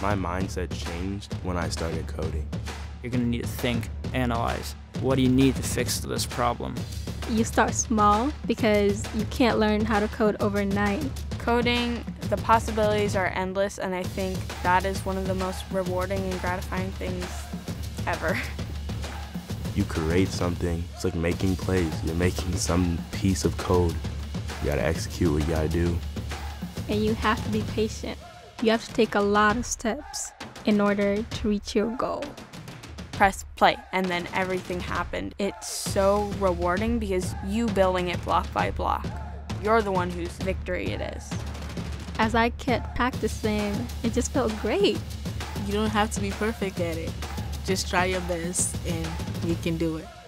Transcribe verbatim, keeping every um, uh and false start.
My mindset changed when I started coding. You're gonna need to think, analyze. What do you need to fix this problem? You start small because you can't learn how to code overnight. Coding, the possibilities are endless, and I think that is one of the most rewarding and gratifying things ever. You create something, it's like making plays. You're making some piece of code. You gotta execute what you gotta do. And you have to be patient. You have to take a lot of steps in order to reach your goal. Press play, and then everything happened. It's so rewarding because you building it block by block. You're the one whose victory it is. As I kept practicing, it just felt great. You don't have to be perfect at it. Just try your best and you can do it.